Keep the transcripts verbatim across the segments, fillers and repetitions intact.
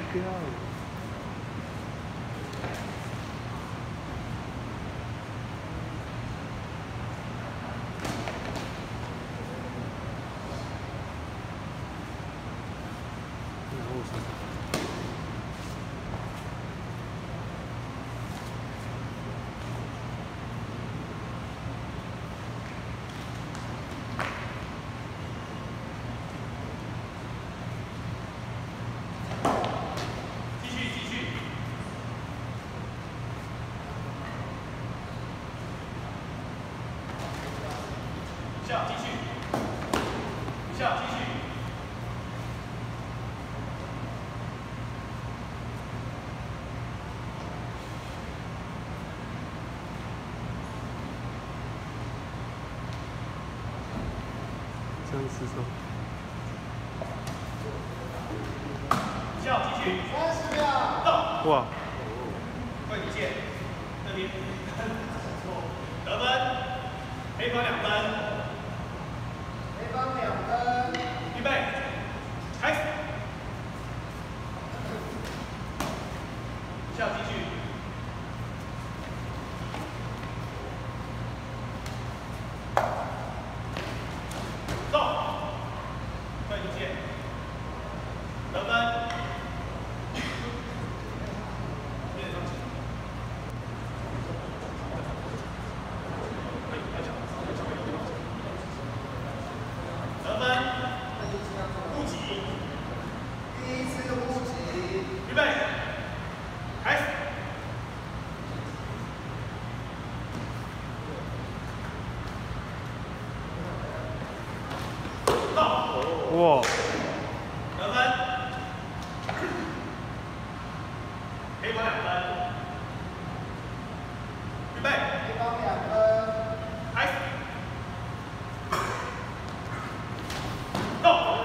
标。然后是。 下继续，下继续。 三十手。 下继续。三十秒。到。 哇。 快底线，这边。得分，黑方两分。 黑方两分，预备，开始。下继续。到，快底线，得分。面上起。得分，护己，第一次护己，预备，开始。到， 哇， 得分，黑方两分，预备，黑方两分，开始。 到，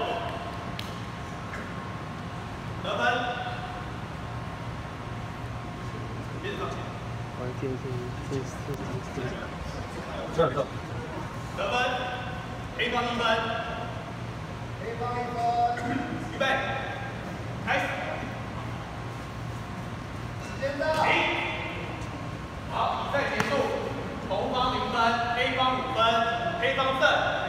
得分，别上前， 完全是这这这这。 这儿得分，黑方一分，黑方一分，预备，开始，时间到，停，好，比赛结束，红方零分，黑方五分，黑方胜。